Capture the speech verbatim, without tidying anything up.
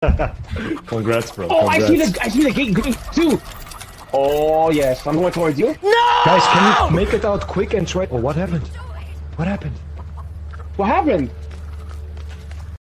Congrats, bro. Oh, Congrats. I see the I see the gate going too. Oh yes, I'm going towards you. No! Guys, can you make it out quick and try? Oh, what happened? What happened? What happened?